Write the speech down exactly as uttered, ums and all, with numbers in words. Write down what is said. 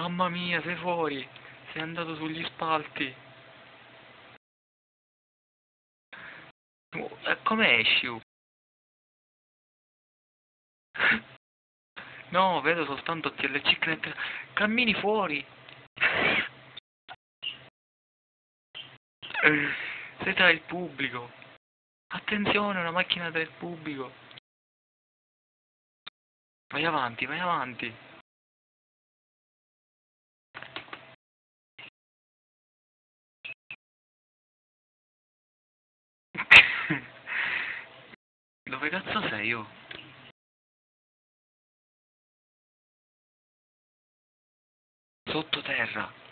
Mamma mia, sei fuori. Sei andato sugli spalti. Oh, e come esci? Oh? No, vedo soltanto T L C Connect. Cammini fuori. Sei tra il pubblico. Attenzione, una macchina del pubblico. Vai avanti, vai avanti. Dove cazzo sei io? Sottoterra.